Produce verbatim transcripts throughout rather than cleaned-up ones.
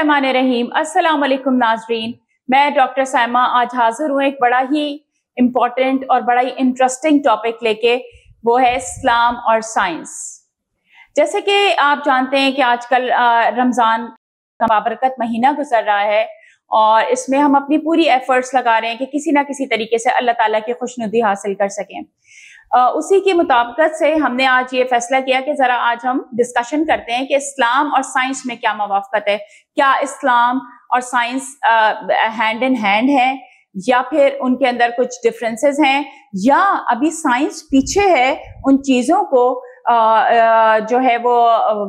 बिस्मिल्लाहिर्रहमानिर्रहीम। अस्सलाम वालेकुम नाज़रीन, मैं डॉक्टर साइमा आज हाजिर हूँ एक बड़ा ही इम्पोर्टेंट और बड़ा ही इंटरेस्टिंग टॉपिक लेके, वो है इस्लाम और साइंस। जैसे कि आप जानते हैं कि आजकल रमज़ान का बाबरकत महीना गुजर रहा है और इसमें हम अपनी पूरी एफर्ट्स लगा रहे हैं कि किसी ना किसी तरीके से अल्लाह ताला की खुशनुदी हासिल कर सकें। Uh, उसी की मुताबिकत से हमने आज ये फैसला किया कि जरा आज हम डिस्कशन करते हैं कि इस्लाम और साइंस में क्या मुवाफ़क़त है। क्या इस्लाम और साइंस हैंड इन हैंड है या फिर उनके अंदर कुछ डिफरेंसेस हैं, या अभी साइंस पीछे है उन चीज़ों को uh, uh, जो है वो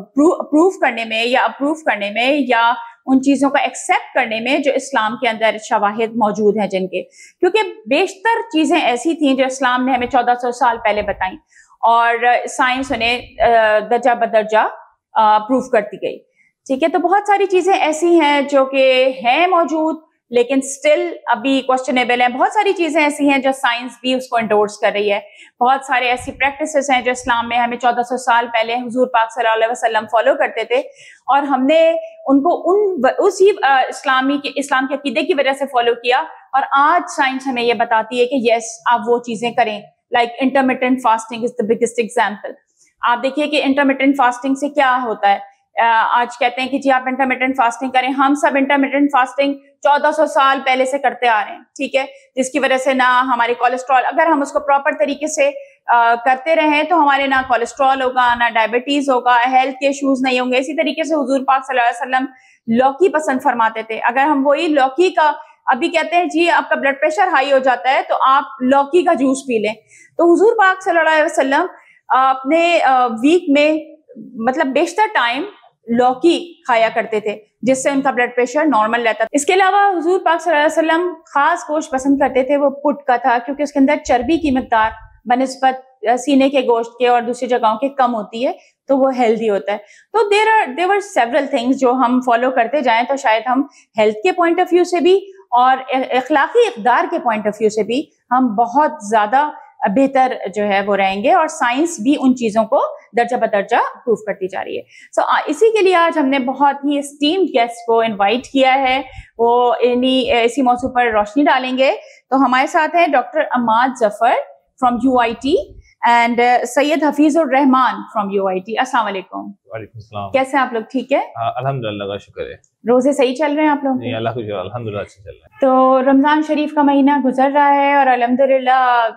प्रूव करने में या अप्रूव करने में या उन चीज़ों का एक्सेप्ट करने में जो इस्लाम के अंदर शवाहिद मौजूद हैं जिनके, क्योंकि बेशतर चीज़ें ऐसी थीं जो इस्लाम ने हमें चौदह सौ साल पहले बताई और साइंस उन्हें दर्जा बदर्जा प्रूव करती गई। ठीक है, तो बहुत सारी चीज़ें ऐसी हैं जो कि हैं मौजूद लेकिन स्टिल अभी क्वेश्चनेबल है। बहुत सारी चीज़ें ऐसी हैं जो साइंस भी उसको एंडोर्स कर रही है। बहुत सारे ऐसी प्रैक्टिसेस हैं जो इस्लाम में हमें चौदह सौ साल पहले हुजूर पाक सल्लल्लाहु अलैहि वसल्लम फॉलो करते थे और हमने उनको उन उसी इस्लामी के इस्लाम के अकीदे की वजह से फॉलो किया, और आज साइंस हमें ये बताती है कि यस आप वो चीज़ें करें। Like intermittent fasting is the biggest example. आप देखिए कि इंटरमिटेंट फास्टिंग से क्या होता है। आज कहते हैं कि जी आप इंटरमिटेंट फास्टिंग करें। हम सब इंटरमिटेंट फास्टिंग चौदह सौ साल पहले से करते आ रहे हैं, ठीक है, जिसकी वजह से ना हमारे कोलेस्ट्रॉल, अगर हम उसको प्रॉपर तरीके से आ, करते रहें तो हमारे ना कोलेस्ट्रॉल होगा, ना डायबिटीज होगा, हेल्थ के इश्यूज नहीं होंगे। इसी तरीके से हुजूर पाक सल्लल्लाहु अलैहि वसल्लम लौकी पसंद फरमाते थे। अगर हम वही लौकी का, अभी कहते हैं जी आपका ब्लड प्रेशर हाई हो जाता है तो आप लौकी का जूस पी लें, तो हुजूर पाक सल्लल्लाहु अलैहि वसल्लम अपने वीक में मतलब बेशतर टाइम लौकी खाया करते थे जिससे उनका ब्लड प्रेशर नॉर्मल रहता था। इसके अलावा हुजूर पाक सल्लल्लाहु अलैहि वसल्लम खास गोश्त पसंद करते थे, वो पुट का था, क्योंकि उसके अंदर चर्बी की मिकदार बनिस्बत सीने के गोश्त के और दूसरी जगहों के कम होती है, तो वो हेल्दी होता है। तो there are there were several things जो हम फॉलो करते जाएं तो शायद हम हेल्थ के पॉइंट ऑफ व्यू से भी और अखलाकी इक़दार के पॉइंट ऑफ व्यू से भी हम बहुत ज्यादा बेहतर जो है वो रहेंगे, और साइंस भी उन चीजों को दर्जा बदर्जा प्रूव करती जा रही है। सो so, इसी के लिए आज हमने बहुत ही एस्टीम्ड गेस्ट को इनवाइट किया है, वो इन्हीं इसी मौजू पर रोशनी डालेंगे। तो हमारे साथ हैं doctor Ammad Zafar from U I T and Syed Hafizur Rahman from U I T. अस्सलाम वालेकुम। वालेकुम सलाम। कैसे आप लोग? ठीक है, अल्हम्दुलिल्लाह का शुक्र है। रोजे सही चल रहे हैं आप लोग? जी अल्लाह का शुक्र, अल्हम्दुलिल्लाह अच्छे चल रहे हैं। तो रमजान शरीफ का महीना गुजर रहा है और अल्हम्दुलिल्लाह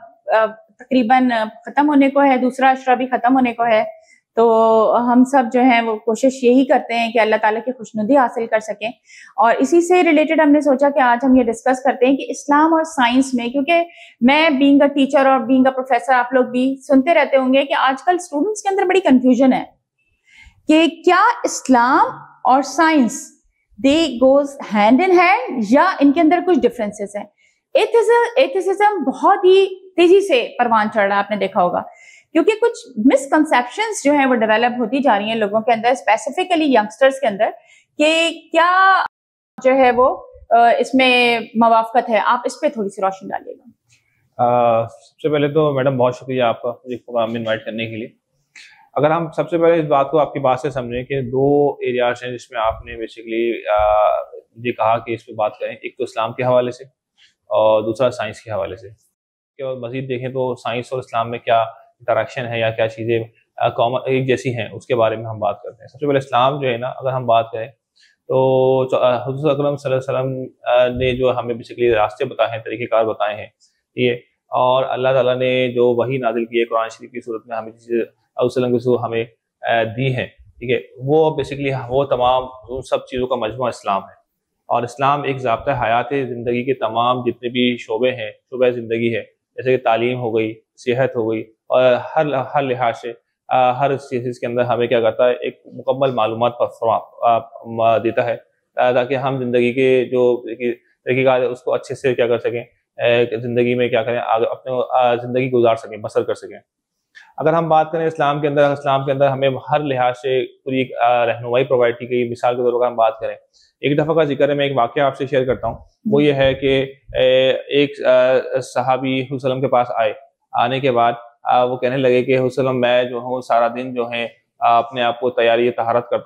तकरीबन खत्म होने को है, दूसरा अशरा भी खत्म होने को है। तो हम सब जो हैं वो कोशिश यही करते हैं कि अल्लाह ताला की खुशनुदी हासिल कर सकें, और इसी से रिलेटेड हमने सोचा कि आज हम ये डिस्कस करते हैं कि इस्लाम और साइंस में, क्योंकि मैं बीइंग अ टीचर और बीइंग अ प्रोफेसर, आप लोग भी सुनते रहते होंगे कि आजकल स्टूडेंट्स के अंदर बड़ी कंफ्यूजन है कि क्या इस्लाम और science they goes hand in hand या इनके अंदर कुछ डिफरेंसेस हैं। एथिज्म एथिसिज्म बहुत ही तेजी से परवान चढ़ रहा है, आपने देखा होगा, क्योंकि कुछ मिसकंसेप्शंस जो है वो डेवलप होती जा रही हैं लोगों के अंदर, स्पेसिफिकली यंगस्टर्स के अंदर, कि क्या जो है वो इसमें मुवाफ़क़त है। आप इस पे थोड़ी सी रोशनी डालिएगा। सबसे पहले तो मैडम बहुत शुक्रिया आपका मुझे प्रोग्राम में इन्वाइट करने के लिए। अगर हम सबसे पहले इस बात को आपकी बात से समझें कि दो एरियाज हैं जिसमें आपने बेसिकली ये कहा कि इस पर बात करें, एक तो इस्लाम के हवाले से और दूसरा साइंस के हवाले से। और मजीद देखें तो साइंस और इस्लाम में क्या इंटरेक्शन है या क्या चीज़ें कॉमन एक जैसी हैं उसके बारे में हम बात करते हैं। सबसे पहले इस्लाम जो है ना, अगर हम बात करें तो हुज़ूर अकरम सल्लल्लाहु अलैहि वसल्लम ने जो हमें बेसिकली रास्ते बताए हैं, तरीक़ेकार बताए हैं, ठीक है, और अल्लाह ताला ने जो वही नाजिल की है कुरान शरीफ की सूरत में हमें वसल्लम की सूरत हमें दी है, ठीक है, वो बेसिकली वो तमाम उन सब चीज़ों का मजमूआ इस्लाम है। और इस्लाम एक ज़ाब्ता हयात ज़िंदगी के तमाम जितने भी शोबे हैं, शोबे ज़िंदगी है, जैसे कि तालीम हो गई, सेहत हो गई, और हर हर लिहाज से आ, हर चीज़ के अंदर हमें क्या करता है, एक मुकम्मल मालूमात पर देता है ताकि हम जिंदगी के जो तरीक़ेकार है उसको अच्छे से क्या कर सकें, ज़िंदगी में क्या करें, आगे अपने ज़िंदगी गुजार सकें, बसर कर सकें। अगर हम बात करें इस्लाम के अंदर, इस्लाम के अंदर हमें हर लिहाज से पूरी रहनुमाई प्रोवाइड की गई। मिसाल के तौर पर हम बात करें, एक दफ़ा का जिक्र है, मैं एक वाक़या आपसे शेयर करता हूँ। वो ये है कि एक सहाबी हुज़ूर के पास आए, आने के बाद वो कहने लगे कि हुज़ूर मैं जो हूँ सारा दिन जो है अपने आप को तैयारी तहारत करता हूँ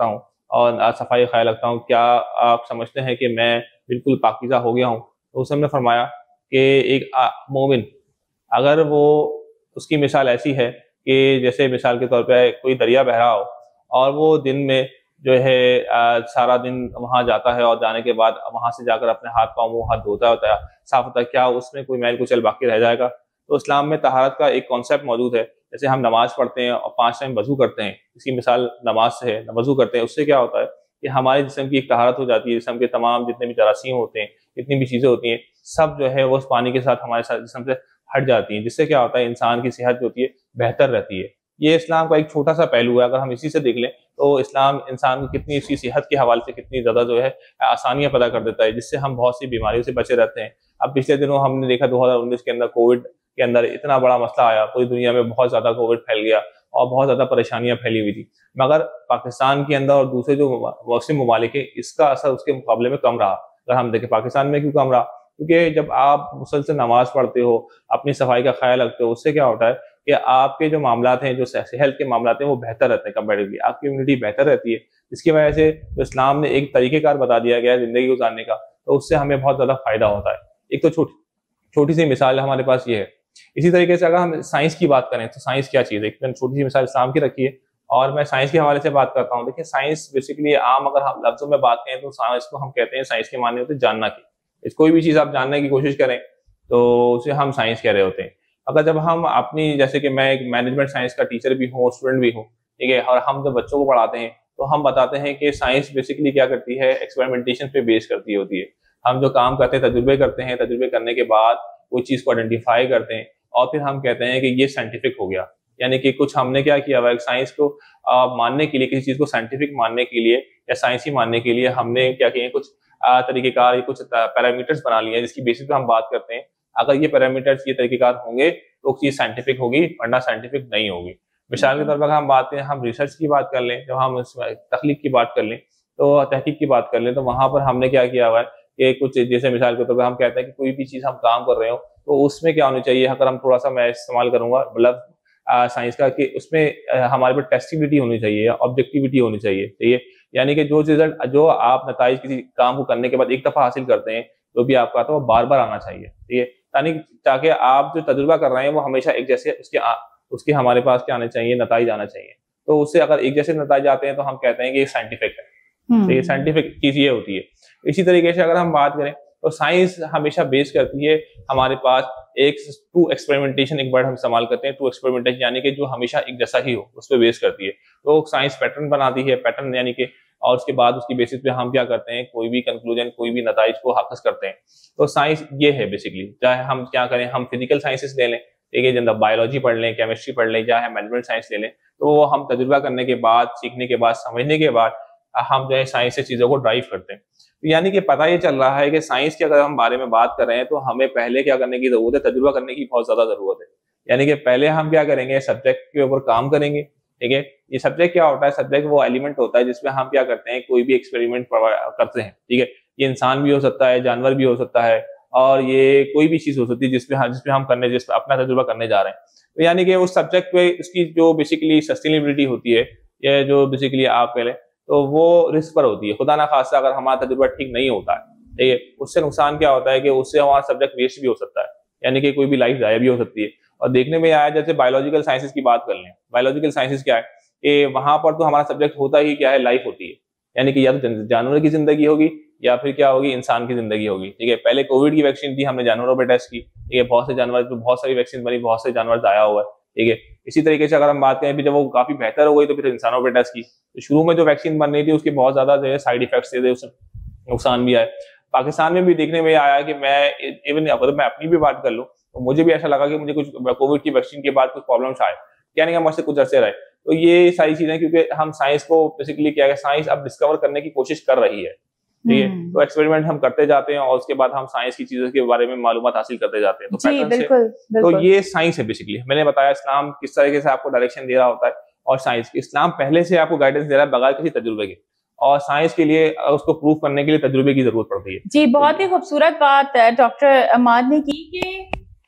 और सफाई का ख्याल रखता हूँ, क्या आप समझते हैं कि मैं बिल्कुल पाकीज़ा हो गया हूँ? तो उस हमने फरमाया कि एक मोमिन अगर वो उसकी मिसाल ऐसी है कि जैसे मिसाल के तौर पे कोई दरिया बह रहा हो और वो दिन में जो है आ, सारा दिन वहाँ जाता है और जाने के बाद वहाँ से जाकर अपने हाथ पाँव मुँह हाथ धोता होता है, साफ होता है, क्या उसमें कोई मैल कुचल बाकी रह जाएगा? तो इस्लाम में तहारत का एक कॉन्सेप्ट मौजूद है। जैसे हम नमाज पढ़ते हैं और पाँच टाइम वज़ू करते हैं, इसकी मिसाल नमाज से है, वज़ू करते हैं, उससे क्या होता है कि हमारे जिस्म की एक तहारत हो जाती है, जिस्म के तमाम जितने भी जरासीम होते हैं, जितनी भी चीज़ें होती हैं, सब जो है वो उस पानी के साथ हमारे साथ जिस्म से हट जाती हैं, जिससे क्या होता है इंसान की सेहत जो होती है बेहतर रहती है। ये इस्लाम का एक छोटा-सा पहलू है, अगर हम इसी से देख लें तो इस्लाम इंसान को कितनी इसकी सेहत के हवाले से कितनी ज़्यादा जो है आसानियाँ पैदा कर देता है, जिससे हम बहुत सी बीमारियों से बचे रहते हैं। अब पिछले दिनों हमने देखा दो हज़ार उन्नीस के अंदर कोविड के अंदर इतना बड़ा मसला आया, पूरी दुनिया में बहुत ज़्यादा कोविड फैल गया और बहुत ज़्यादा परेशानियाँ फैली हुई थी। मगर पाकिस्तान के अंदर और दूसरे जो मुस्लिम ममालिक हैं, इसका असर उसके मुकाबले में कम रहा। अगर हम देखें पाकिस्तान में क्यों कम रहा? क्योंकि जब आप मुसलसल नमाज पढ़ते हो, अपनी सफाई का ख्याल रखते हो, उससे क्या होता है कि आपके जो मामलात हैं, जो हेल्थ के मामलात हैं, वो बेहतर रहते हैं कंपैरेटिवली, आपकी इम्यूनिटी बेहतर रहती है। इसकी वजह से जो इस्लाम ने एक तरीक़ेकार बता दिया गया है ज़िंदगी गुज़ारने का, तो उससे हमें बहुत ज़्यादा फ़ायदा होता है। एक तो छोटी छोटी सी मिसाल हमारे पास ये है। इसी तरीके से अगर हम साइंस की बात करें तो साइंस क्या चीज़ है? एक मैंने छोटी सी मिसाल इस्लाम की रखी है और मैं साइंस के हवाले से बात करता हूँ। देखिए साइंस बेसिकली आम अगर हम लफ्ज़ों में बात करें तो साइंस को हम कहते हैं, साइंस के मायने होते हैं जानना की। इस कोई भी चीज़ आप जानने की कोशिश करें तो उसे हम साइंस कह रहे होते हैं। अगर जब हम अपनी जैसे कि मैं एक मैनेजमेंट साइंस का टीचर भी हूँ, स्टूडेंट भी हूँ, ठीक है? और हम जब बच्चों को पढ़ाते हैं तो हम बताते हैं कि साइंस बेसिकली क्या करती है, एक्सपेरिमेंटेशन पे बेस करती होती है। हम जो काम करते हैं, तजुर्बे करते हैं, तजुर्बे करने के बाद कोई चीज़ को आइडेंटिफाई करते हैं और फिर हम कहते हैं कि ये साइंटिफिक हो गया। यानी कि कुछ हमने क्या किया हुआ है, साइंस को अ, मानने के लिए, किसी चीज़ को साइंटिफिक मानने के लिए या साइंसी मानने के लिए हमने क्या किए, कुछ अ, तरीक़ेकार, कुछ पैरामीटर्स बना लिए हैं जिसकी बेसिस पे हम बात करते हैं। अगर ये पैरामीटर्स, ये तरीक़ेकार होंगे तो चीज़ साइंटिफिक होगी, वरना साइंटिफिक नहीं होगी। मिसाल के तौर पर अगर हम बात करें, हम रिसर्च की बात कर लें, जब हम तख्लीक की बात कर लें, तो तहकीक की बात कर लें, तो वहाँ पर हमने क्या किया हुआ है कि कुछ जैसे मिसाल के तौर पर हम कहते हैं कि कोई भी चीज़ हम काम कर रहे हो तो उसमें क्या होनी चाहिए, अगर हम थोड़ा-सा मैं इस्तेमाल करूँगा मतलब अ, साइंस का, कि उसमें अ, हमारे पास टेस्टिबिलिटी होनी चाहिए या ऑब्जेक्टिविटी होनी चाहिए, ठीक है? यानी कि जो रिजल्ट, जो आप नताइज किसी काम को करने के बाद एक दफ़ा हासिल करते हैं, जो भी आपका आता है वो बार-बार आना चाहिए, ठीक है? यानी ताकि आप जो तजुर्बा कर रहे हैं वो हमेशा एक जैसे उसके आ, उसके हमारे पास क्या आने चाहिए, नताइज आना चाहिए। तो उससे अगर एक जैसे नताइज आते हैं तो हम कहते हैं कि ये साइंटिफिक है। तो ये साइंटिफिक चीज़ ये होती है। इसी तरीके से अगर हम बात करें तो साइंस हमेशा बेस करती है हमारे पास एक टू एक्सपेरिमेंटेशन, एक वर्ड हम इस्तेमाल करते हैं, टू एक्सपेरिमेंटेशन, यानी कि जो हमेशा एक जैसा ही हो, उस पे बेस करती है। तो साइंस पैटर्न बनाती है, पैटर्न यानी कि, और उसके बाद उसकी बेसिस पे हम क्या करते हैं, कोई भी कंक्लूजन, कोई भी नताइज को हासिल करते हैं। तो साइंस ये है बेसिकली। चाहे हम क्या करें, हम फिजिकल साइंसेस ले लें, ठीक है, जैसे बायोलॉजी पढ़ लें, केमिस्ट्री पढ़ लें, चाहे मैनेजमेंट साइंस ले लें, तो वो हम तजुर्बा करने के बाद, सीखने के बाद, समझने के बाद हम जो है साइंस से चीज़ों को ड्राइव करते हैं। यानी कि पता ये चल रहा है कि साइंस के अगर हम बारे में बात कर रहे हैं तो हमें पहले क्या करने की ज़रूरत है, तजुर्बा करने की बहुत ज़्यादा ज़रूरत है। यानी कि पहले हम क्या करेंगे, सब्जेक्ट के ऊपर काम करेंगे, ठीक है? ये सब्जेक्ट क्या होता है, सब्जेक्ट वो एलिमेंट होता है जिसमें हम क्या करते हैं, कोई भी एक्सपेरिमेंट करते हैं, ठीक है? ये इंसान भी हो सकता है, जानवर भी हो सकता है और ये कोई भी चीज़ हो सकती है जिसमें हम जिसमें हम करने जिसमें अपना तजुर्बा करने जा रहे हैं। तो यानी कि उस सब्जेक्ट पे उसकी जो बेसिकली सस्टेनेबिलिटी होती है, या जो बेसिकली आप कह लें तो वो रिस्क पर होती है। खुदा ना खास्ता अगर हमारा तजुर्बा ठीक नहीं होता है, ठीक है, उससे नुकसान क्या होता है कि उससे हमारा सब्जेक्ट वेस्ट भी हो सकता है, यानी कि कोई भी लाइफ ज़ाया भी हो सकती है। और देखने में आया, जैसे बायोलॉजिकल साइंसेस की बात कर लें, बायोलॉजिकल साइंसेस क्या है कि वहाँ पर तो हमारा सब्जेक्ट होता ही क्या है, लाइफ होती है। यानी कि या तो जानवर की ज़िंदगी होगी या फिर क्या होगी, इंसान की ज़िंदगी होगी, ठीक है? पहले कोविड की वैक्सीन थी, हमने जानवरों पे टेस्ट की, ठीक है? बहुत से जानवर, बहुत सारी वैक्सीन बनी, बहुत से जानवर ज़ाया हुआ है, ठीक है? इसी तरीके से अगर हम बात करें, फिर जब वो काफ़ी बेहतर हो गई तो फिर इंसानों पे टेस्ट की। तो शुरू में जो वैक्सीन बन रही थी उसके बहुत ज़्यादा जो है साइड इफेक्ट्स थे, उससे नुकसान भी आए। पाकिस्तान में भी देखने में आया कि मैं इवन अगर मैं अपनी भी बात कर लूँ तो मुझे भी ऐसा लगा कि मुझे कुछ कोविड की वैक्सीन के बाद कुछ प्रॉब्लम्स आए, यानी कि हम मुझसे कुछ अरसे रहे। तो ये सारी चीज़ें, क्योंकि हम साइंस को बेसिकली क्या है, साइंस अब डिस्कवर करने की कोशिश कर रही है, ठीक है? तो एक्सपेरिमेंट हम करते जाते हैं और उसके बाद हम साइंस की चीज़ों के बारे में मालूमात हासिल करते जाते हैं। तो जी, बिल्कुल, बिल्कुल। तो ये साइंस है बेसिकली। मैंने बताया इस्लाम किस तरीके से आपको डायरेक्शन दे रहा होता है, और साइंस, इस्लाम पहले से आपको गाइडेंस दे रहा है बगैर किसी तजुर्बे के, और साइंस के लिए उसको प्रूव करने के लिए तजुर्बे की जरूरत पड़ती है। जी, बहुत ही खूबसूरत बात डॉक्टर अमाद ने की कि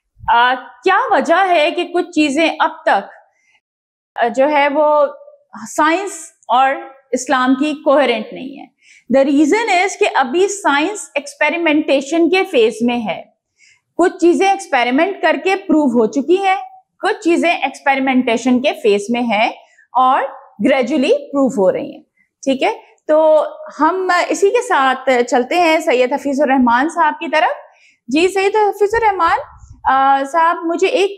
आ, क्या वजह है कि कुछ चीजें अब तक जो है वो साइंस और इस्लाम की कोहेरेंट नहीं है। द रीजन इज कि अभी साइंस एक्सपेरिमेंटेशन के फेज में है। कुछ चीजें एक्सपेरिमेंट करके प्रूव हो चुकी हैं, कुछ चीजें एक्सपेरिमेंटेशन के फेज में है और ग्रेजुअली प्रूव हो रही हैं। ठीक है, तो हम इसी के साथ चलते हैं सैयद हफीजुर रहमान साहब की तरफ। जी सैयद हफीजुर रहमान साहब, मुझे एक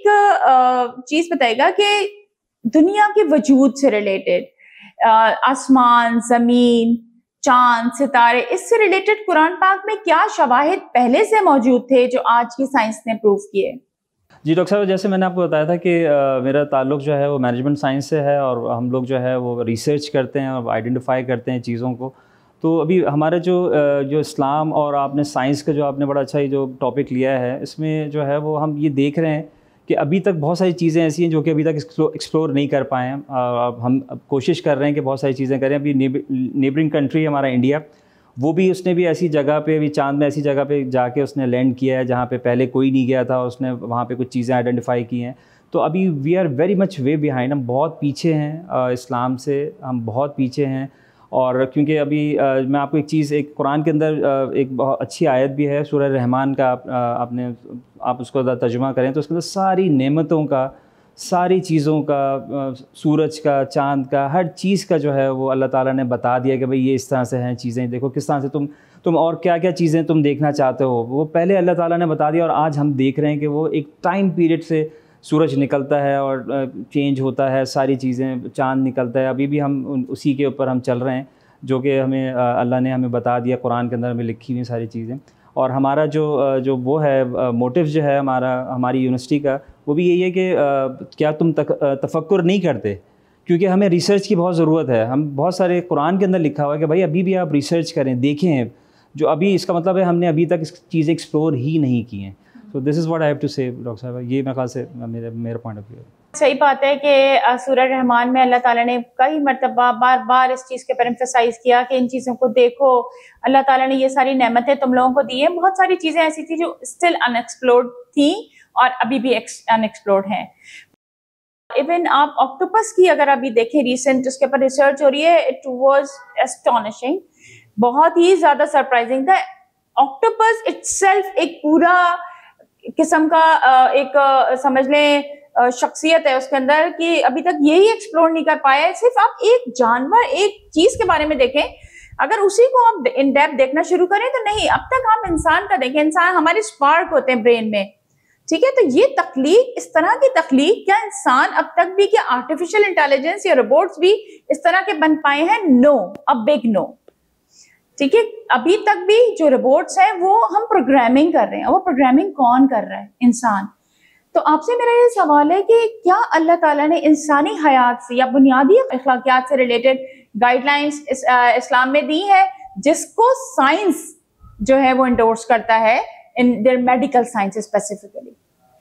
चीज बताइएगा कि दुनिया के वजूद से रिलेटेड आसमान, जमीन, चांद, सितारे, इससे रिलेटेड कुरान पाक में क्या शवाहिद पहले से मौजूद थे जो आज की साइंस ने प्रूव किए? जी डॉक्टर साहब, जैसे मैंने आपको बताया था कि आ, मेरा ताल्लुक़ जो है वो मैनेजमेंट साइंस से है और हम लोग जो है वो रिसर्च करते हैं और आइडेंटिफाई करते हैं चीज़ों को। तो अभी हमारा जो जो इस्लाम और आपने साइंस का जो आपने बड़ा अच्छा ही जो टॉपिक लिया है, इसमें जो है वो हम ये देख रहे हैं कि अभी तक बहुत सारी चीज़ें ऐसी हैं जो कि अभी तक एक्सप्लोर नहीं कर पाए हैं। अब हम अब कोशिश कर रहे हैं कि बहुत सारी चीज़ें करें। अभी नेबरिंग कंट्री हमारा इंडिया, वो भी उसने भी ऐसी जगह पे, अभी चांद में ऐसी जगह पे जाके उसने लैंड किया है जहाँ पे पहले कोई नहीं गया था। उसने वहाँ पे कुछ चीज़ें आइडेंटिफाई की हैं। तो अभी we are very much way behind, हम बहुत पीछे हैं इस्लाम से, हम बहुत पीछे हैं। और क्योंकि अभी आ, मैं आपको एक चीज़, एक कुरान के अंदर आ, एक बहुत अच्छी आयत भी है सूरह रहमान का, आप, आ, आपने आप उसको तर्जुमा करें तो उसके अंदर सारी नेमतों का, सारी चीज़ों का, सूरज का, चांद का, हर चीज़ का जो है वो अल्लाह ताला ने बता दिया कि भाई ये इस तरह से हैं चीज़ें, देखो किस तरह से तुम तुम और क्या क्या चीज़ें तुम देखना चाहते हो, वो पहले अल्लाह ताला ने बता दिया। और आज हम देख रहे हैं कि वो एक टाइम पीरियड से सूरज निकलता है और चेंज होता है, सारी चीज़ें, चांद निकलता है। अभी भी हम उसी के ऊपर हम चल रहे हैं जो कि हमें अल्लाह ने हमें बता दिया, कुरान के अंदर हमें लिखी हुई सारी चीज़ें। और हमारा जो जो वो है मोटिव जो है हमारा, हमारी यूनिवर्सिटी का, वो भी यही है कि क्या तुम तक, तफक्कुर नहीं करते, क्योंकि हमें रिसर्च की बहुत ज़रूरत है। हम बहुत सारे कुरान के अंदर लिखा हुआ है कि भाई अभी भी आप रिसर्च करें, देखें, जो अभी इसका मतलब है हमने अभी तक इस चीज़ें एक्सप्लोर ही नहीं की हैं। So this is what I have to say doctor साहब, ये मेरे ख्याल से मेरे मेरा पॉइंट ऑफ व्यू है। सही बात है कि सूरह रहमान में अल्लाह ताला ने कई मरतबा बार बार इस चीज़ के ऊपर एम्फसाइज किया कि इन चीज़ों को देखो, अल्लाह ताला ने ये सारी नेमतें तुम लोगों को दी हैं। बहुत सारी चीज़ें ऐसी थी जो स्टिल अनएक्सप्लोर्ड थी और अभी भी अनएक्सप्लोर्ड हैं। इवन आप ऑक्टोपस की अगर अभी देखें, रिसेंट उसके ऊपर रिसर्च हो रही है, इट वाज एस्टोनिशिंग, बहुत ही ज़्यादा सरप्राइजिंग था। ऑक्टोपस इटसेल्फ एक पूरा किस्म का एक समझ लें शख्सियत है उसके अंदर कि अभी तक यही एक्सप्लोर नहीं कर पाया है। सिर्फ आप एक जानवर, एक चीज के बारे में देखें, अगर उसी को आप इन डेप्थ देखना शुरू करें तो नहीं। अब तक हम इंसान का देखें, इंसान हमारे स्पार्क होते हैं ब्रेन में, ठीक है। तो ये तख्लीक, इस तरह की तख्लीक, क्या इंसान अब तक भी, क्या आर्टिफिशियल इंटेलिजेंस या रोबोट्स भी इस तरह के बन पाए हैं? नो, अ बिग नो, ठीक है। अभी तक भी जो रोबोट्स हैं वो हम प्रोग्रामिंग कर रहे हैं, वो प्रोग्रामिंग कौन कर रहा है? इंसान। तो आपसे मेरा ये सवाल है कि क्या अल्लाह ताला ने इंसानी हयात से या बुनियादी अखलाकियात से रिलेटेड गाइडलाइंस इस, इस्लाम में दी है जिसको साइंस जो है वो इंडोर्स करता है in their medical science specifically?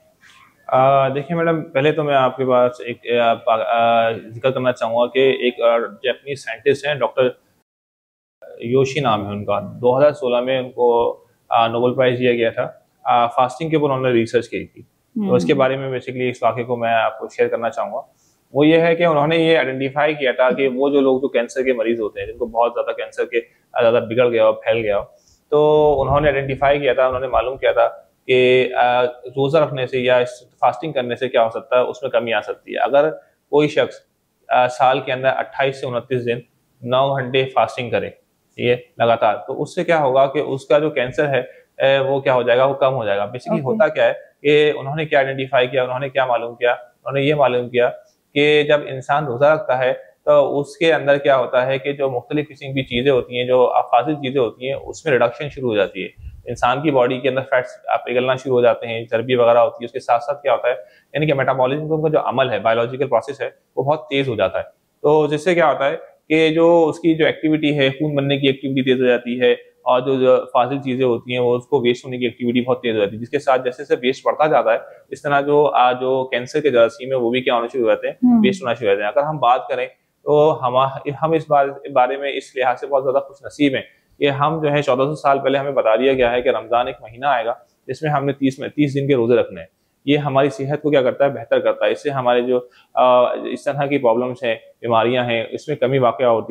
देखिए मैडम, पहले तो मैं आपके पास एक जिक्र करना चाहूँगा कि एक जापानीज साइंटिस्ट हैं, डॉक्टर योशी नाम है उनका। दो हज़ार सोलह में उनको नोबेल प्राइज दिया गया था। आ, फास्टिंग के ऊपर उन्होंने रिसर्च की थी। तो इसके बारे में बेसिकली इस वाक़े को मैं आपको शेयर करना चाहूँगा। वो ये है कि उन्होंने ये आइडेंटिफाई किया था कि वो जो लोग जो कैंसर के मरीज होते हैं, जिनको बहुत ज़्यादा कैंसर के ज़्यादा बिगड़ गया हो, फैल गया हो, तो उन्होंने आइडेंटिफाई किया था, उन्होंने मालूम किया था कि रोज़ा रखने से या फास्टिंग करने से क्या हो सकता है, उसमें कमी आ सकती है। अगर कोई शख्स आ, साल के अंदर अट्ठाईस से उनतीस दिन नौ घंटे फास्टिंग करे ये लगातार, तो उससे क्या होगा कि उसका जो कैंसर है वो क्या हो जाएगा, वो कम हो जाएगा। Basically okay. होता क्या है कि उन्होंने क्या आइडेंटिफाई किया, उन्होंने क्या मालूम किया, उन्होंने ये मालूम किया कि जब इंसान रोज़ा रखता है तो उसके अंदर क्या होता है कि जो मुख्तलिफ किस्म की चीज़ें होती हैं, जो फाजिल चीज़ें होती हैं, उसमें रिडक्शन शुरू हो जाती है। इंसान की बॉडी के अंदर फैट्स पिघलना शुरू हो जाते हैं, चर्बी वगैरह होती है। उसके साथ साथ क्या होता है, यानी कि मेटाबॉलिज्म का जो अमल है, बायोलॉजिकल प्रोसेस है, वो बहुत तेज़ हो जाता है। तो जिससे क्या होता है कि जो उसकी जो एक्टिविटी है, खून बनने की एक्टिविटी तेज़ हो जाती है, और जो, जो फाजिल चीज़ें होती हैं वो उसको वेस्ट होने की एक्टिविटी बहुत तेज़ हो जाती है। जिसके साथ जैसे जैसे वेस्ट बढ़ता जाता है, इस तरह जो आ, जो कैंसर के जरासीम है वो भी क्या होना शुरू हो जाते हैं, वेस्ट होना शुरू हो जाते हैं। अगर हम बात करें तो हम हम इस बारे बारे में इस लिहाज से बहुत ज़्यादा खुश नसीब हैं कि हम जो है चौदह सौ साल पहले हमें बता दिया गया है कि रमज़ान एक महीना आएगा जिसमें हमने तीस में तीस दिन के रोज़े रखने हैं। ये हमारी सेहत को क्या करता है, बेहतर करता है। इससे हमारे जो आ, इस तरह की प्रॉब्लम्स हैं, बीमारियां हैं, इसमें कमी वाक़या होती है।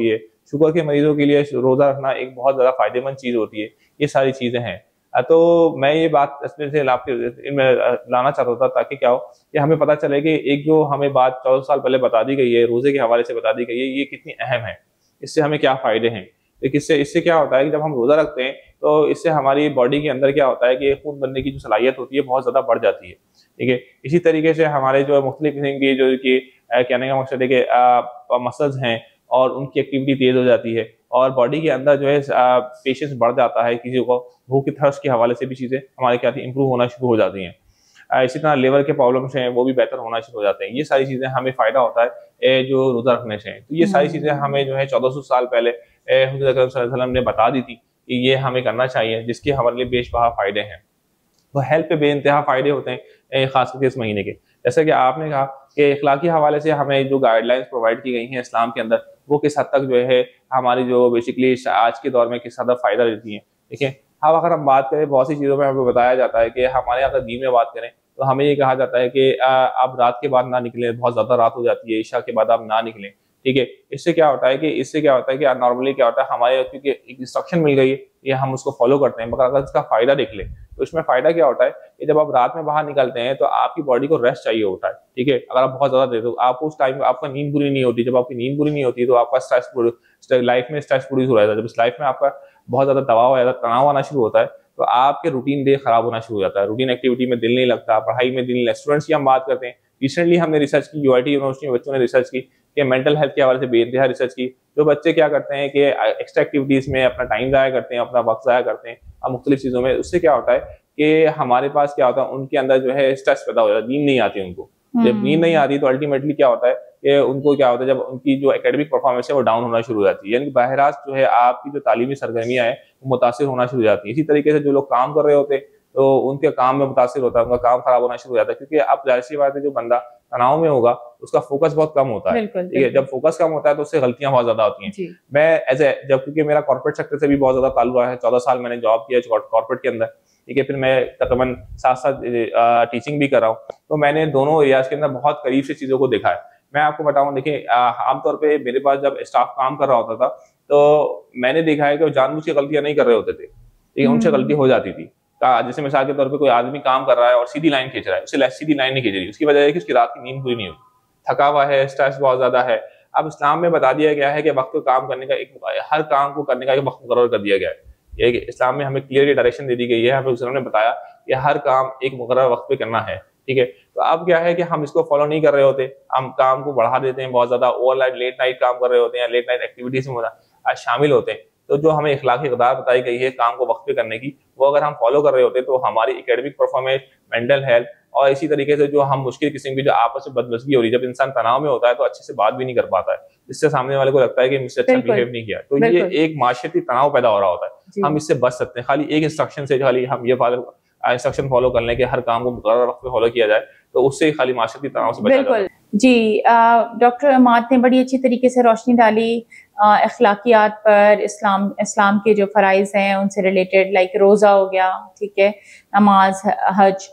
शुगर के मरीजों के लिए रोज़ा रखना एक बहुत ज़्यादा फ़ायदेमंद चीज़ होती है। ये सारी चीज़ें हैं। तो मैं ये बात इसमें से इनमें लाना चाहता था ताकि क्या हो कि हमें पता चले कि एक जो हमें बात चौदह साल पहले बता दी गई है, रोज़े के हवाले से बता दी गई है, ये कितनी अहम है, इससे हमें क्या फ़ायदे हैं। देखिए इससे इससे क्या होता है कि जब हम रोज़ा रखते हैं तो इससे हमारी बॉडी के अंदर क्या होता है कि खून बनने की जो सलाहियत होती है बहुत ज़्यादा बढ़ जाती है, ठीक है। इसी तरीके से हमारे जो मुख्तलिफ किस्म की जो कि कहने का मकसद है कि मसल्स हैं और उनकी एक्टिविटी तेज़ हो जाती है और बॉडी के अंदर जो है पेशेंस बढ़ जाता है, किसी को भूख की थर्स्ट के हवाले से भी चीज़ें हमारे क्या इंप्रूव होना शुरू हो जाती हैं। इसी तरह लिवर के प्रॉब्लम्स हैं वो भी बेहतर होना शुरू हो जाते हैं। ये सारी चीज़ें हमें फ़ायदा होता है जो रोज़ा रखने से। तो ये सारी चीज़ें हमें जो है चौदह सौ साल पहले हुज़ूर अकरम सल्लल्लाहु अलैहि वसल्लम ने बता दी थी कि ये हमें करना चाहिए, जिसके हमारे लिए बेशबहा फ़ायदे हैं। तो हेल्थ पे बेइंतहा फ़ायदे होते हैं ख़ास करके इस महीने के। जैसे कि आपने कहा कि इखलाकी हवाले से हमें जो गाइडलाइंस प्रोवाइड की गई हैं इस्लाम के अंदर, वो किस हद तक जो है हमारी जो बेसिकली आज के दौर में किस हद तक फ़ायदा देती हैं। देखिए अब अगर हम बात करें बहुत सी चीज़ों में हमें बताया जाता है कि हमारे अगर दीन में बात करें तो हमें ये कहा जाता है कि आप रात के बाद ना निकलें, बहुत ज़्यादा रात हो जाती है, इशा के बाद आप ना निकलें, ठीक है। इससे क्या होता है कि इससे क्या होता है कि नॉर्मली क्या होता है हमारे क्योंकि एक इंस्ट्रक्शन मिल गई है ये हम उसको फॉलो करते हैं, मगर अगर इसका फ़ायदा देख लें तो इसमें फ़ायदा क्या होता है कि जब आप रात में बाहर निकलते हैं तो आपकी बॉडी को रेस्ट चाहिए होता है, ठीक है। अगर आप बहुत ज़्यादा देते हो आपको उस टाइम आपका नींद पूरी नहीं होती, जब आपकी नींद पूरी नहीं होती तो आपका स्ट्रेस लाइफ में स्ट्रेस प्रोड्यूस हो रहा है। जब इस लाइफ में आपका बहुत ज़्यादा दबाव या तनाव आना शुरू होता है तो आपके रूटीन डे खराब होना शुरू हो जाता है, रूटीन एक्टिविटी में दिल नहीं लगता, पढ़ाई में दिल नहीं लगता। स्टूडेंट्स की हम बात करते हैं, रिसेंटली हमने रिसर्च की, यूआईटी यूनिवर्सिटी में बच्चों ने रिसर्च की कि मेंटल हेल्थ के हवाले से बेइंतहा रिसर्च की। जो बच्चे क्या करते हैं कि एक्स्ट्रा एक्टिविटीज़ में अपना टाइम ज़ाया करते हैं, अपना वक्त ज़ाया करते हैं और मुख्तलिफ चीज़ों में, उससे क्या होता है कि हमारे पास क्या होता है उनके अंदर जो है स्ट्रेस पैदा हो जाता है, नींद नहीं आती उनको। जब नींद नहीं आती तो अल्टीमेटली क्या होता है कि उनको क्या होता है जब उनकी जो एकेडमिक परफॉर्मेंस है वो डाउन होना शुरू हो जाती है, यानी बहराज जो है आपकी जो तालीमी सरगर्मियाँ हैं वो मुतासिर होना शुरू हो जाती है। इसी तरीके से जो लोग काम कर रहे होते हैं तो उनके काम में मुतासिर होता है, उनका काम खराब होना शुरू हो जाता है, क्योंकि अब जाहिर सी बात है जो बंदा तनाव में होगा उसका फोकस बहुत कम होता है, ठीक है। जब फोकस कम होता है तो उससे गलतियां बहुत ज्यादा होती हैं। मैं एज ए जब क्योंकि मेरा कॉर्पोरेट सेक्टर से भी बहुत ज्यादा ताल्लुक है, चौदह साल मैंने जॉब किया कॉर्पोरेट के अंदर, ठीक है। फिर मैं तकरीबन साथ साथ टीचिंग भी कर रहा हूँ, तो मैंने दोनों एरियाज के अंदर बहुत करीब से चीजों को देखा है। मैं आपको बताऊं, देखिए आमतौर पर मेरे पास जब स्टाफ काम कर रहा होता था तो मैंने देखा है कि वो जानबूझ के गलतियां नहीं कर रहे होते थे, ठीक है। उनसे गलती हो जाती थी। जैसे मिसाल के तौर पे कोई आदमी काम कर रहा है और सीधी लाइन खींच रहा है, उसे सीधी लाइन नहीं खींच रही, उसकी वजह है कि उसकी रात की नींद पूरी नहीं हुई, थका हुआ है, स्ट्रेस बहुत ज्यादा है। अब इस्लाम में बता दिया गया है कि वक्त काम करने का एक हर काम को करने का एक वक्त मुकर्रर कर दिया गया है। ये कि इस्लाम में हमें क्लियर डायरेक्शन दे दी गई है, हमें उसने बताया कि हर काम एक मुकर्रर वक्त पे करना है, ठीक है। तो अब क्या है कि हम इसको फॉलो नहीं कर रहे होते, हम काम को बढ़ा देते हैं, बहुत ज्यादा ओवर नाइट लेट नाइट काम कर रहे होते हैं, लेट नाइट एक्टिविटीज में शामिल होते हैं। तो जो हमें इखलाकी इक़दार बताई गई है काम को वक्त पे करने की, वो अगर हम फॉलो कर रहे होते तो हमारी एकेडमिक परफॉर्मेंस, मेंटल हेल्थ और इसी तरीके से जो हम मुश्किल किस्म की जो आपस में बदमज़गी हो रही है, जब इंसान तनाव में होता है तो अच्छे से बात भी नहीं कर पाता है, जिससे सामने वाले को लगता है कि मुझसे अच्छा बिहेव नहीं किया। तो ये एक माशरती तनाव पैदा हो रहा होता है। हम इससे बच सकते हैं खाली एक इंस्ट्रक्शन से, खाली हम ये इंस्ट्रक्शन फॉलो कर लें कि हर काम को मुकर्रर वक्त पे फॉलो किया जाए, तो उससे खाली माशरती तनाव से बचा जाता है। जी, डॉक्टर अमाद ने बड़ी अच्छी तरीके से रोशनी डाली अखलाकियात पर, इस्लाम इस्लाम के जो फ़राइज़ हैं उनसे रिलेटेड, लाइक रोज़ा हो गया, ठीक है, नमाज, हज।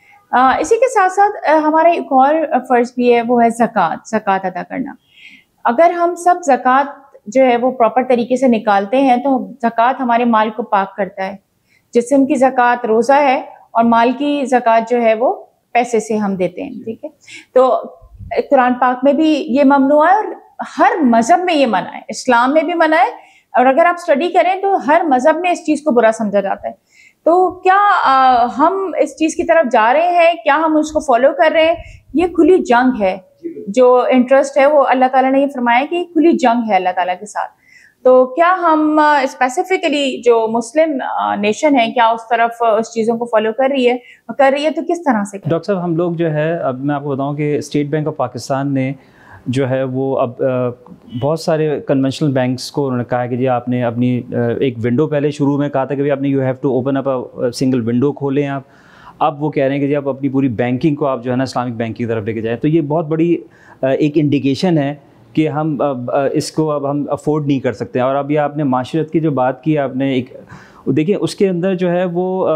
आ, इसी के साथ साथ हमारा एक और फ़र्ज़ भी है, वो है ज़कात, ज़कात अदा करना। अगर हम सब ज़कात जो है वो प्रॉपर तरीके से निकालते हैं तो ज़कात हमारे माल को पाक करता है। जिस्म की ज़कात रोज़ा है और माल की ज़कात जो है वो पैसे से हम देते हैं, ठीक है। तो कुरान पाक में भी ये ममनू है और हर मजहब में ये मना है, इस्लाम में भी मना है, और अगर आप स्टडी करें तो हर मजहब में इस चीज़ को बुरा समझा जाता है। तो क्या आ, हम इस चीज़ की तरफ जा रहे हैं, क्या हम उसको फॉलो कर रहे हैं? ये खुली जंग है, जो इंटरेस्ट है वो अल्लाह ताला ने ये फरमाया कि खुली जंग है अल्लाह ताला के साथ। तो क्या हम स्पेसिफिकली जो मुस्लिम नेशन है क्या उस तरफ उस चीज़ों को फॉलो कर रही है, कर रही है तो किस तरह से? डॉक्टर साहब, हम लोग जो है, अब मैं आपको बताऊं कि स्टेट बैंक ऑफ पाकिस्तान ने जो है वो अब बहुत सारे कन्वेंशनल बैंक्स को उन्होंने कहा कि जी आपने अपनी एक विंडो, पहले शुरू में कहा था कि भाई आपने you have to open up a single window खोलें आप, अब वो कह रहे हैं कि जी आप अपनी पूरी बैंकिंग को आप जो है ना इस्लामिक बैंकिंग की तरफ लेके जाएँ। तो ये बहुत बड़ी एक इंडिकेशन है कि हम अब इसको अब हम अफोर्ड नहीं कर सकते। और अभी आपने माशरत की जो बात की आपने, एक देखिए उसके अंदर जो है वो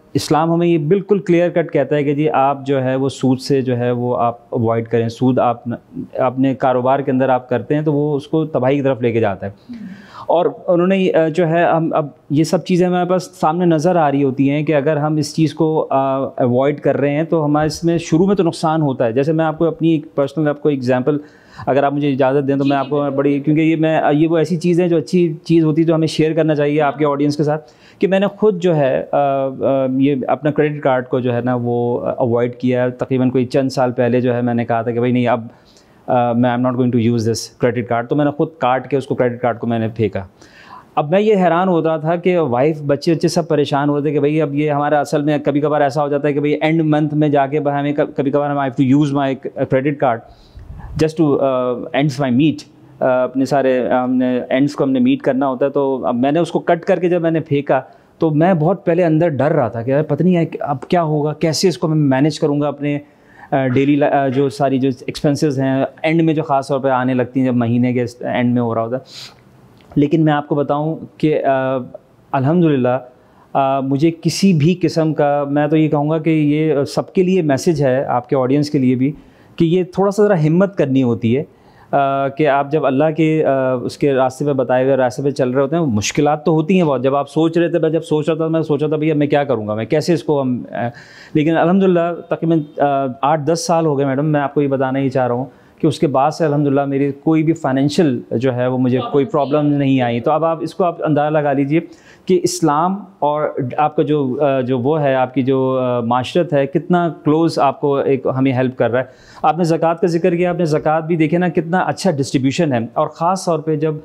इस्लाम हमें ये बिल्कुल क्लियर कट कहता है कि जी आप जो है वो सूद से जो है वो आप अवॉइड करें। सूद आप अपने कारोबार के अंदर आप करते हैं तो वो उसको तबाही की तरफ लेके जाता है। और उन्होंने जो है हम अब ये सब चीज़ें हमारे पास सामने नज़र आ रही होती हैं कि अगर हम इस चीज़ को अवॉइड कर रहे हैं तो हमारे इसमें शुरू में तो नुकसान होता है। जैसे मैं आपको अपनी एक पर्सनल आपको एग्जांपल, अगर आप मुझे इजाज़त दें तो मैं आपको बड़ी, क्योंकि ये मैं ये वो ऐसी चीज़ है जो अच्छी चीज़ होती है जो हमें शेयर करना चाहिए आपके ऑडियंस के साथ, कि मैंने खुद जो है आ, आ, ये अपना क्रेडिट कार्ड को जो है ना वो अवॉइड किया। तकरीबन कोई चंद साल पहले जो है मैंने कहा था कि भाई नहीं, अब Uh, मैं I am not going to use this credit card. तो मैंने खुद काट के उसको क्रेडिट कार्ड को मैंने फेंका। अब मैं ये हैरान हो रहा था कि वाइफ बच्चे बच्चे सब परेशान होते कि भाई अब ये हमारा असल में कभी कभार ऐसा हो जाता है कि भाई एंड मंथ में जाके भाई हमें कभी कभार हम I have to use my credit card just to ends my meet, अपने सारे हमने एंड्स को हमने मीट करना होता है। तो अब मैंने उसको कट करके जब मैंने फेंका तो मैं बहुत पहले अंदर डर रहा था कि यार पता नहीं है अब क्या होगा, कैसे इसको मैं मैनेज करूँगा अपने डेली uh, जो सारी जो एक्सपेंसेस हैं एंड में जो ख़ास तौर पे आने लगती हैं जब महीने के एंड में हो रहा होता है। लेकिन मैं आपको बताऊं कि अल्हम्दुलिल्लाह uh, मुझे किसी भी किस्म का, मैं तो ये कहूँगा कि ये सबके लिए मैसेज है, आपके ऑडियंस के लिए भी, कि ये थोड़ा सा ज़रा हिम्मत करनी होती है Uh, कि आप जब अल्लाह के uh, उसके रास्ते पे बताए हुए रास्ते पे चल रहे होते हैं, मुश्किलात तो होती हैं बहुत। जब आप सोच रहे थे, मैं जब सोच रहा था मैं सोचा था भैया मैं क्या करूँगा, मैं कैसे इसको हम uh, लेकिन अल्हम्दुलिल्लाह तकरीबन uh, आठ दस साल हो गए मैडम, मैं आपको ये बताना ही चाह रहा हूँ कि उसके बाद से अल्हम्दुलिल्लाह मेरी कोई भी फाइनेंशियल जो है वो मुझे कोई प्रॉब्लम नहीं आई। तो अब आप इसको आप अंदाज़ा लगा लीजिए कि इस्लाम और आपका जो जो वो है आपकी जो माशरत है कितना क्लोज़ आपको एक हमें हेल्प कर रहा है। आपने ज़कात का जिक्र किया, आपने ज़कात भी देखे ना कितना अच्छा डिस्ट्रीब्यूशन है। और ख़ास तौर पे जब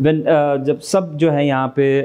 जब सब जो है यहाँ पे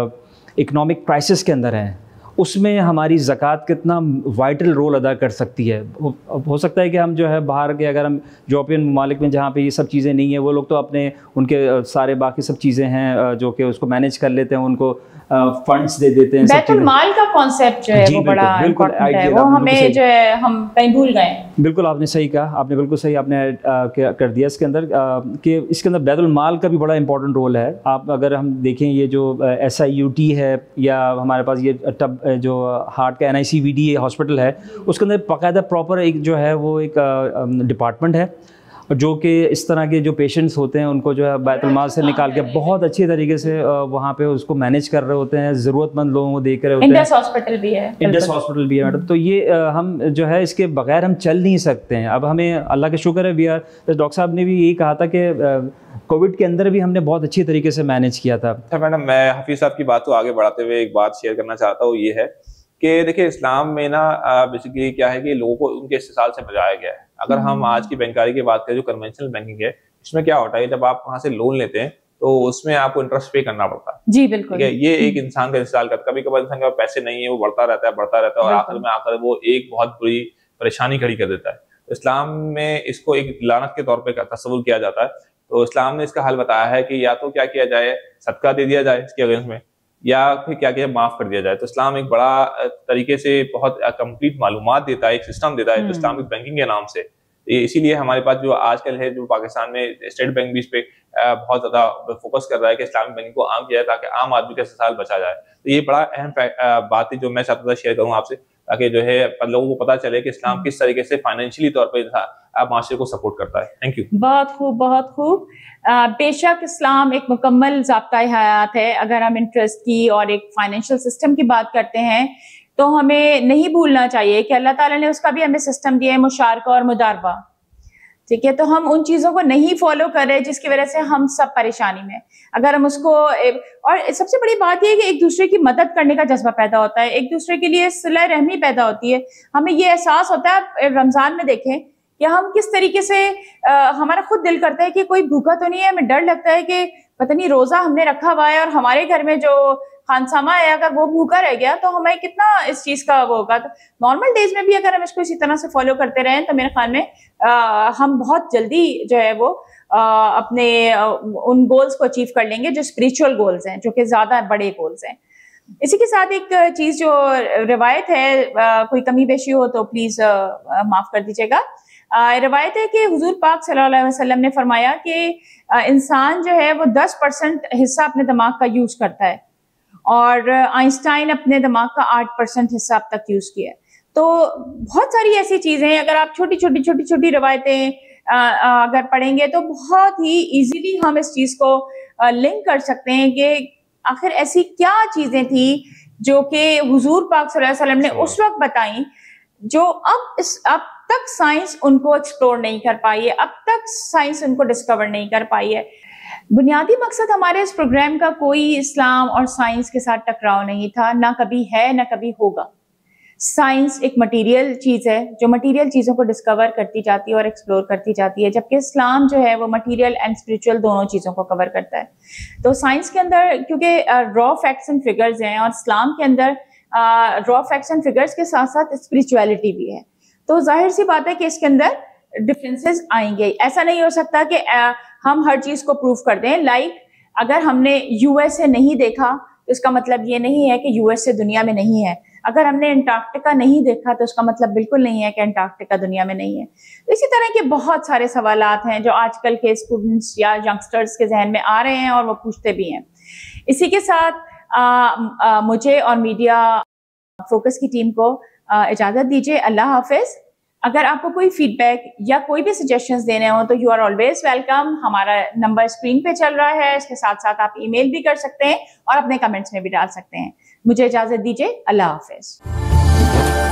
इकनॉमिक क्राइसिस के अंदर हैं, उसमें हमारी ज़कात कितना वाइटल रोल अदा कर सकती है। हो, हो सकता है कि हम जो है बाहर के, अगर हम यूरोपियन ममालिक में जहाँ पे ये सब चीज़ें नहीं है, वो लोग तो अपने उनके सारे बाकी सब चीज़ें हैं जो कि उसको मैनेज कर लेते हैं, उनको फंड्स दे देते हैं। बैतुल माल का कॉन्सेप्ट जो है वो बड़ा इम्पोर्टेंट है, वो हमें जो है हम कहीं भूल गए। बिल्कुल आपने सही कहा, आपने बिल्कुल सही आपने कर दिया इसके अंदर कि इसके अंदर बैतुल माल का भी बड़ा इंपॉर्टेंट रोल है। आप अगर हम देखें ये जो एस आई यू टी है या हमारे पास ये टब जो हार्ट का N I C V D hospital है, उसके अंदर बाकायदा प्रॉपर एक जो है वो एक डिपार्टमेंट है जो कि इस तरह के जो पेशेंट्स होते हैं उनको जो है बैतुल माल से निकाल के बहुत अच्छी तरीके से वहाँ पे उसको मैनेज कर रहे होते हैं, ज़रूरतमंद लोगों को देख रहे होते हैं। इंडस हॉस्पिटल भी है, इंडस हॉस्पिटल भी है मैडम। तो ये हम जो है इसके बगैर हम चल नहीं सकते हैं। अब हमें अल्लाह का शुक्र है, वी आर, डॉक्टर साहब ने भी यही कहा था कि कोविड के अंदर भी हमने बहुत अच्छी तरीके से मैनेज किया था। अच्छा मैडम, मैं हफीज़ साहब की बात को आगे बढ़ाते हुए एक बात शेयर करना चाहता हूँ, ये है कि देखिए इस्लाम में ना बेसिकली क्या है कि लोगों को उनके इस्तेसाल से बचाया गया है। अगर हम आज की बैंकारी की बात करें, जो कन्वेंशनल बैंकिंग है, इसमें क्या होता है जब आप वहाँ से लोन लेते हैं तो उसमें आपको इंटरेस्ट पे करना पड़ता है। जी बिल्कुल, ठीक है, ये एक इंसान का इस्तेमाल करता है। कभी कभार इंसान के पास पैसे नहीं है, वो बढ़ता रहता है बढ़ता रहता है और आखिर में आकर वो एक बहुत बुरी परेशानी खड़ी कर देता है। तो इस्लाम में इसको एक लानत के तौर पर तस्वुर किया जाता है। तो इस्लाम ने इसका हल बताया है कि या तो क्या किया जाए, सदका दे दिया जाए इसके अगेंस्ट में, या फिर क्या किया माफ कर दिया जाए। तो इस्लाम एक बड़ा तरीके से बहुत कंप्लीट मालूमात देता है, एक सिस्टम देता है, तो इस्लामिक बैंकिंग के नाम से। इसीलिए हमारे पास जो आजकल है, जो पाकिस्तान में स्टेट बैंक भी इस पे बहुत ज्यादा फोकस कर रहा है कि इस्लामिक बैंकिंग को आम किया जाए ताकि आम आदमी का इस्तेमाल बचा जाए। तो ये बड़ा अहम बात है जो मैं चाहता था शेयर करूँ आपसे, ताकि जो है लोगों को पता चले कि इस्लाम किस तरीके से फाइनेंशियली तौर पर माशरे को सपोर्ट करता है। Thank you. बहुत खूब, बहुत खूब। बेशक इस्लाम एक मुकम्मल ज़ाब्ता हयात है। अगर हम इंटरेस्ट की और एक फाइनेंशियल सिस्टम की बात करते हैं तो हमें नहीं भूलना चाहिए कि अल्लाह ताला ने उसका भी हमें सिस्टम दिया है, मुशारका और मुदारबा। ठीक है, तो हम उन चीज़ों को नहीं फॉलो कर रहे जिसकी वजह से हम सब परेशानी में। अगर हम उसको, और सबसे बड़ी बात यह है कि एक दूसरे की मदद करने का जज्बा पैदा होता है, एक दूसरे के लिए सिला रहमी पैदा होती है। हमें ये एहसास होता है, रमज़ान में देखें कि हम किस तरीके से आ, हमारा खुद दिल करता है कि कोई भूखा तो नहीं है। हमें डर लगता है कि पता नहीं रोज़ा हमने रखा हुआ है और हमारे घर में जो खानसामा है अगर वो भूखा रह गया तो हमें कितना इस चीज़ का वो होगा। तो नॉर्मल डेज में भी अगर हम इसको इसी तरह से फॉलो करते रहें तो मेरे ख्याल में आ, हम बहुत जल्दी जो है वो आ, अपने आ, उन गोल्स को अचीव कर लेंगे जो स्पिरिचुअल गोल्स हैं, जो कि ज़्यादा बड़े गोल्स हैं। इसी के साथ एक चीज़ जो रिवायत है, आ, कोई कमी पेशी हो तो प्लीज़ माफ़ कर दीजिएगा। रिवायत है कि हुजूर पाक सल्लल्लाहु अलैहि वसल्लम ने फरमाया कि इंसान जो है वो दस परसेंट हिस्सा अपने दिमाग का यूज़ करता है और आइंस्टाइन अपने दिमाग का आठ परसेंट हिस्सा अब तक यूज किया है। तो बहुत सारी ऐसी चीजें हैं, अगर आप छोटी छोटी छोटी छोटी रवायतें अगर पढ़ेंगे तो बहुत ही इजीली हम इस चीज को लिंक कर सकते हैं कि आखिर ऐसी क्या चीजें थी जो कि हुजूर पाक सल्लल्लाहु अलैहि वसल्लम ने उस वक्त बताई, जो अब इस अब तक साइंस उनको एक्सप्लोर नहीं कर पाई है, अब तक साइंस उनको डिस्कवर नहीं कर पाई है। बुनियादी मकसद हमारे इस प्रोग्राम का कोई इस्लाम और साइंस के साथ टकराव नहीं था, ना कभी है ना कभी होगा। साइंस एक मटेरियल चीज है जो मटेरियल चीजों को डिस्कवर करती जाती है और एक्सप्लोर करती जाती है, जबकि इस्लाम जो है वो मटेरियल एंड स्पिरिचुअल दोनों चीजों को कवर करता है। तो साइंस के अंदर क्योंकि रॉ फैक्ट्स एंड फिगर्स हैं और इस्लाम के अंदर रॉ फैक्ट्स एंड फिगर्स के साथ साथ स्पिरिचुअलिटी भी है, तो जाहिर सी बात है कि इसके अंदर डिफरेंसेस आएंगे। ऐसा नहीं हो सकता कि आ, हम हर चीज को प्रूव कर दें। लाइक अगर हमने यूएसए नहीं देखा तो इसका मतलब ये नहीं है कि यूएसए दुनिया में नहीं है। अगर हमने अंटार्कटिका नहीं देखा तो उसका मतलब बिल्कुल नहीं है कि अंटार्कटिका दुनिया में नहीं है। तो इसी तरह के बहुत सारे सवालात हैं जो आजकल के स्टूडेंट्स या यंगस्टर्स के जहन में आ रहे हैं और वो पूछते भी हैं। इसी के साथ आ, आ, मुझे और मीडिया फोकस की टीम को आ, इजाजत दीजिए। अल्लाह हाफिज। अगर आपको कोई फीडबैक या कोई भी सजेशंस देने हो तो यू आर ऑलवेज वेलकम। हमारा नंबर स्क्रीन पे चल रहा है, इसके साथ साथ आप ईमेल भी कर सकते हैं और अपने कमेंट्स में भी डाल सकते हैं। मुझे इजाजत दीजिए। अल्लाह हाफिज।